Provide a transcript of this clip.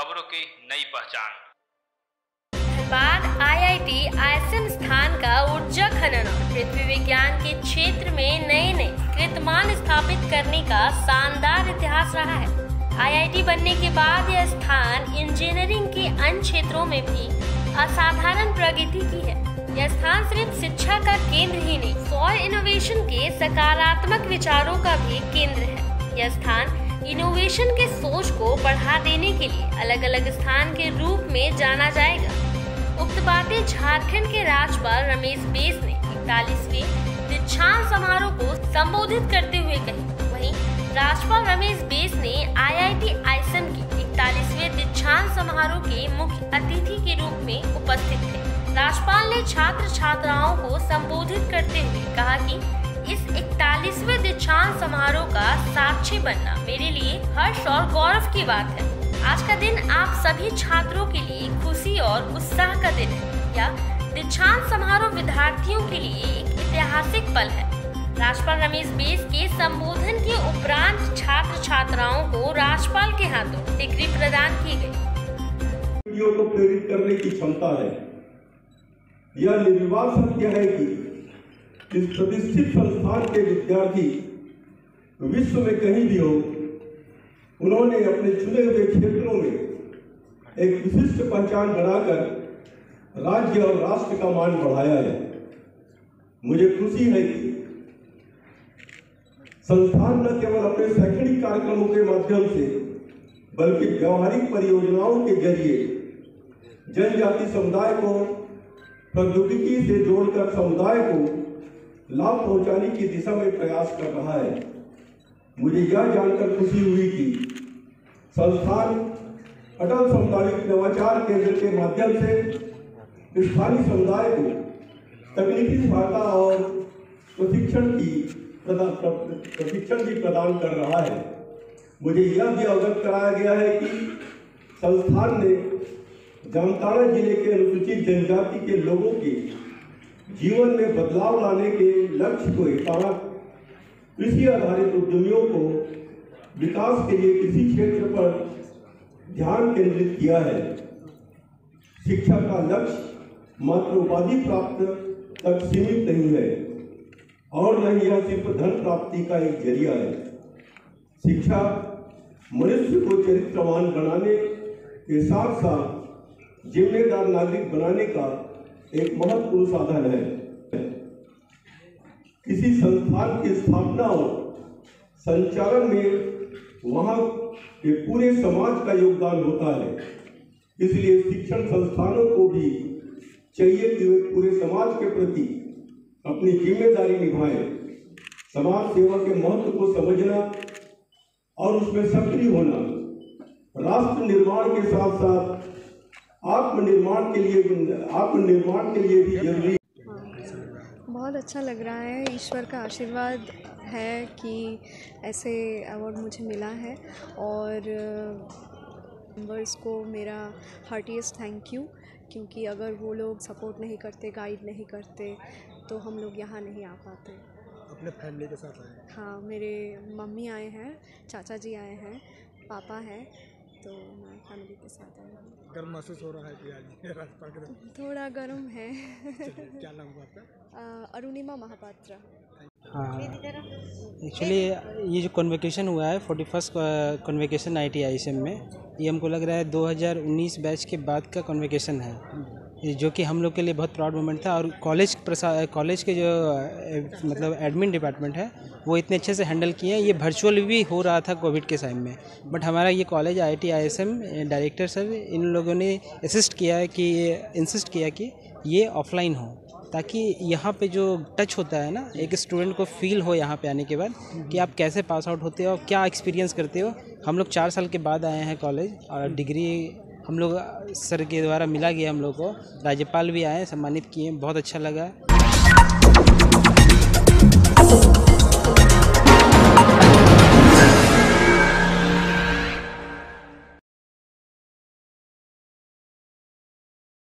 खबरों की नई पहचान। धनबाद IIT ISM स्थान का ऊर्जा खनन और पृथ्वी विज्ञान के क्षेत्र में नए कीर्तिमान स्थापित करने का शानदार इतिहास रहा है। IIT बनने के बाद यह स्थान इंजीनियरिंग के अन्य क्षेत्रों में भी असाधारण प्रगति की है। यह स्थान सिर्फ शिक्षा का केंद्र ही नहीं, सौर इनोवेशन के सकारात्मक विचारों का भी केंद्र है। यह स्थान इनोवेशन के सोच को बढ़ा देने के लिए अलग अलग स्थान के रूप में जाना जाएगा। उक्त बातें झारखंड के राज्यपाल रमेश बैस ने 41वें दीक्षांत समारोह को संबोधित करते हुए कही। वहीं राज्यपाल रमेश बैस ने IIT ISM के 41वें दीक्षांत समारोह के मुख्य अतिथि के रूप में उपस्थित थे। राज्यपाल ने छात्र छात्राओं को संबोधित करते हुए कहा कि इस 41वें दीक्षांत समारोह का साक्षी बनना मेरे लिए हर्ष और गौरव की बात है। आज का दिन आप सभी छात्रों के लिए खुशी और उत्साह का दिन है। यह दीक्षांत समारोह विद्यार्थियों के लिए एक ऐतिहासिक पल है। राज्यपाल रमेश बैस के संबोधन के उपरांत छात्र छात्राओं को राज्यपाल के हाथों डिग्री प्रदान की गई। को प्रेरित करने की क्षमता है। यह निर्विवाद सत्य है कि इस प्रतिष्ठित संस्थान के विद्यार्थी विश्व में कहीं भी हो, उन्होंने अपने चुने हुए क्षेत्रों में एक विशिष्ट पहचान बनाकर राज्य और राष्ट्र का मान बढ़ाया है। मुझे खुशी है कि संस्थान न केवल अपने शैक्षणिक कार्यक्रमों के माध्यम से बल्कि व्यावहारिक परियोजनाओं के जरिए जनजाति समुदाय को प्रौद्योगिकी से जोड़कर समुदाय को लाभ पहुंचाने की दिशा में प्रयास कर रहा है। मुझे यह जानकर खुशी हुई कि संस्थान अटल सामुदायिक नवाचार केंद्र के माध्यम से स्थानीय समुदाय को तकनीकी सहायता और प्रशिक्षण भी प्रदान कर रहा है। मुझे यह भी अवगत कराया गया है कि संस्थान ने जामताड़ा जिले के अनुसूचित जनजाति के लोगों के जीवन में बदलाव लाने के लक्ष्य को तहत कृषि आधारित उद्यमियों को विकास के लिए कृषि क्षेत्र पर ध्यान केंद्रित किया है। शिक्षा का लक्ष्य मात्र उपाधि प्राप्त तक सीमित नहीं है और न ही यह सिर्फ धन प्राप्ति का एक जरिया है। शिक्षा मनुष्य को चरित्रवान बनाने के साथ साथ जिम्मेदार नागरिक बनाने का एक महत्वपूर्ण साधन है। किसी संस्थान की स्थापना और संचालन में वहाँ के पूरे समाज का योगदान होता है। इसलिए शिक्षण संस्थानों को भी चाहिए कि वे पूरे समाज के प्रति अपनी जिम्मेदारी निभाएं। समाज सेवा के महत्व को समझना और उसमें सक्रिय होना राष्ट्र निर्माण के साथ साथ आत्मनिर्माण के लिए भी जरूरी है। बहुत अच्छा लग रहा है। ईश्वर का आशीर्वाद है कि ऐसे अवार्ड मुझे मिला है और मेंबर्स को मेरा हार्टीएस्ट थैंक यू, क्योंकि अगर वो लोग सपोर्ट नहीं करते, गाइड नहीं करते तो हम लोग यहाँ नहीं आ पाते। अपने फैमिली के साथ आए? हाँ, मेरे मम्मी आए हैं, चाचा जी आए हैं, पापा हैं, तो मैं फैमिली के साथ आई हूँ। गर्म महसूस हो रहा है कि आज रास्ता थोड़ा गर्म है। क्या नाम हुआ आपका? अरुणिमा महापात्रा। हाँ, एक्चुअली ये जो कॉन्वोकेशन हुआ है 41st कॉन्वोकेशन IIT ISM में, ये हमको लग रहा है 2019 बैच के बाद का कॉन्वोकेशन है, जो कि हम लोग के लिए बहुत प्राउड मोमेंट था। और कॉलेज के जो मतलब एडमिन डिपार्टमेंट है वो इतने अच्छे से हैंडल किए हैं। ये वर्चुअल भी हो रहा था कोविड के टाइम में, बट हमारा ये college IIT ISM director sir इन लोगों ने इंसिस्ट किया कि ये ऑफलाइन हो, ताकि यहाँ पे जो टच होता है ना, एक स्टूडेंट को फील हो यहाँ पे आने के बाद कि आप कैसे पास आउट होते हो, क्या एक्सपीरियंस करते हो। हम लोग 4 साल के बाद आए हैं कॉलेज और डिग्री हम लोग सर के द्वारा मिला गया हम लोग को। राज्यपाल भी आए, सम्मानित किए, बहुत अच्छा लगा।